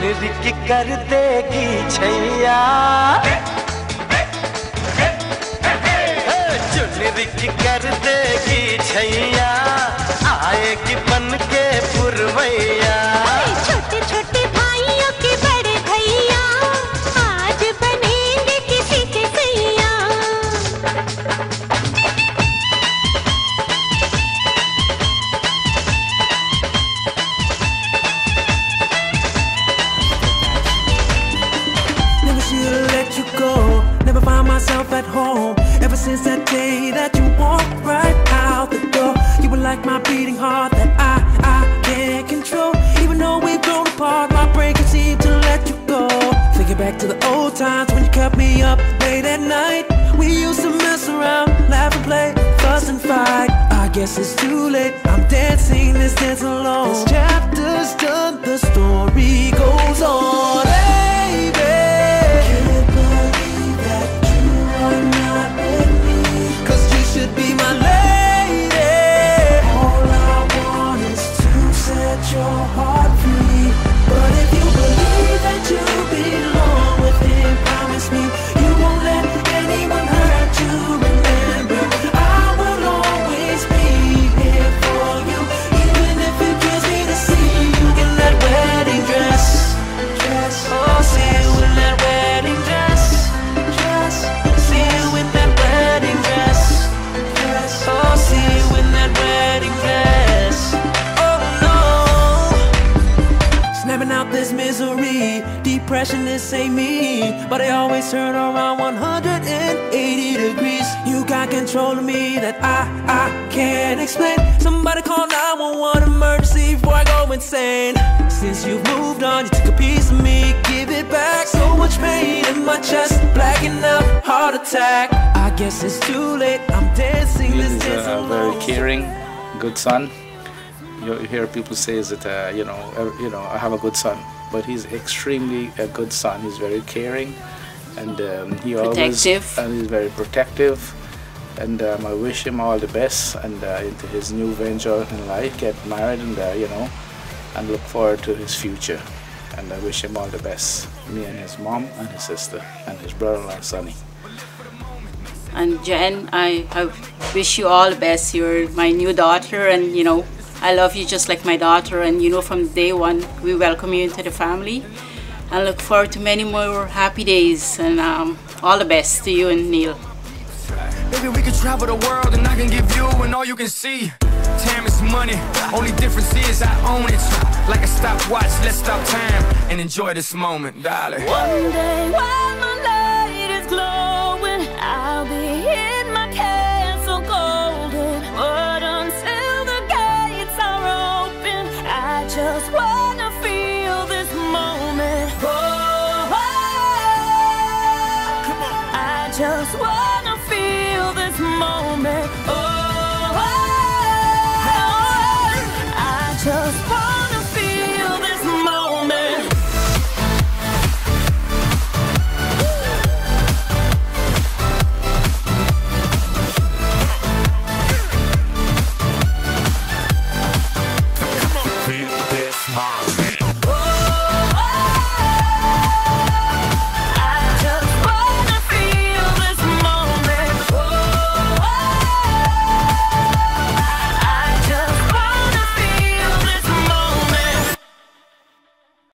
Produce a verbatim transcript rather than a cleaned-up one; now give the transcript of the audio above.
चुनरी की कर देगी छैया, चुनरी की कर देगी छैया, आएगी बन के पुरवैया। छोटे छोटे भाइयों के बड़े भैया आज बनेंगे किसी के सैया। Never should've let you go, never found myself at home. Ever since that day that you walked right out the door, you were like my beating heart that I, I can't control. Even though we've grown apart, my brain can seem to let you go. Thinking back to the old times when you kept me up late at night. We used to mess around, laugh and play, fuss and fight. I guess it's too late, I'm dancing this dance alone. This chapter's done, the story goes on. Baby, can't believe that you are not with me, 'cause you should be my lady. All I want is to set your heart free. But if you believe that you belong with him, promise me you won't let anyone hurt you. Remember, I will always be here for you, even if it kills me to see you in that wedding dress. Dress, oh, see you in that wedding dress. Dress, see you in that wedding dress. Dress, oh, see you in that wedding dress. Oh no, snapping out this misery, depression, this ain't me. But I always turn around one hundred eighty degrees. You got control of me that I, I can't explain. Somebody call nine one one emergency before I go insane. Since you've moved on, you took a piece of me, give it back. So much pain in my chest, blacking out, heart attack. I guess it's too late, I'm dancing this He's dance a alone. very caring, good son. You hear people say that, uh, you know, uh, you know, I have a good son, but he's extremely a good son. He's very caring, and um, he Protective. always and he's very protective. And um, I wish him all the best and uh, into his new venture in life, get married, and uh, you know, and look forward to his future. And I wish him all the best. Me and his mom and his sister and his brother-in-law Sonny. And Jen, I, I wish you all the best. You're my new daughter, and you know, I love you just like my daughter. And you know, from day one, we welcome you into the family, and look forward to many more happy days. And um, all the best to you and Neil. Maybe we could travel the world and I can give you and all you can see. Time is money, only difference is I own it. Like a stopwatch, let's stop time and enjoy this moment, darling. One day while my light is glowing, I'll be in my castle golden. But until the gates are open, I just wanna feel this moment. Oh, oh, oh. I just wanna